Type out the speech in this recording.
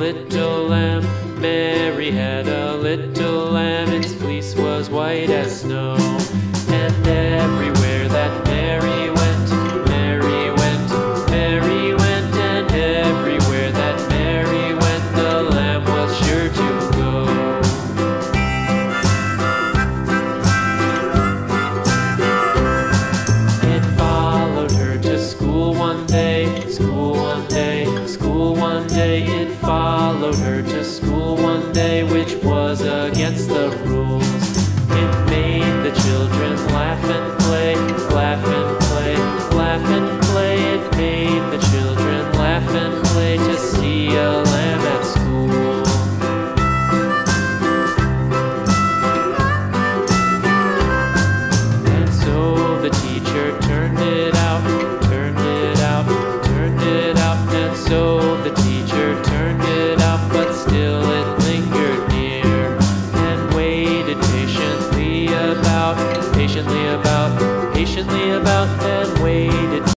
little lamb. Mary had a little lamb, its fleece was white as snow. And everywhere that Mary went, Mary went, Mary went, and everywhere that Mary went, the lamb was sure to go. It followed her to school one day, school one day, school one day. It followed her to school one day, which was against the rules. It made the children laugh and play, laugh and play, laugh and play. It made the children laugh and play to see a lamb at school. And so the teacher turned it out, turned it out, turned it out. And so the teacher turned it out, but still it lingered near and waited patiently about, patiently about, patiently about, and waited